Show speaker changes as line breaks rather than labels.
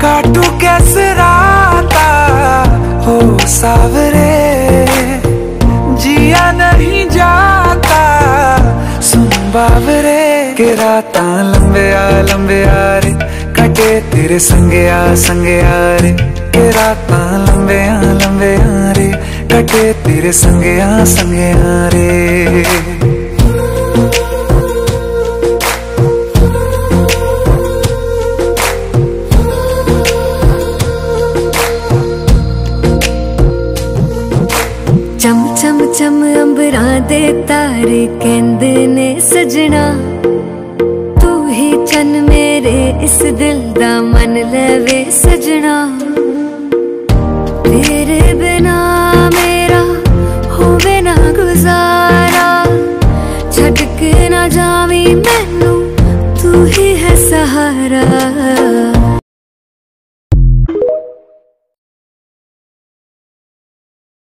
काटू कैसे राता हो सावरे, जिया नहीं जाता सुन बावरे। के राता लंबे आ रे, कटे तेरे संगे आ रे। के राता लंबे आ रे, कटे तेरे संगे आ रे।
चम चम चम अंबरां दे तारे कहंदे ने सजना, तू ही चन मेरे इस दिल दा मन लवे सजना।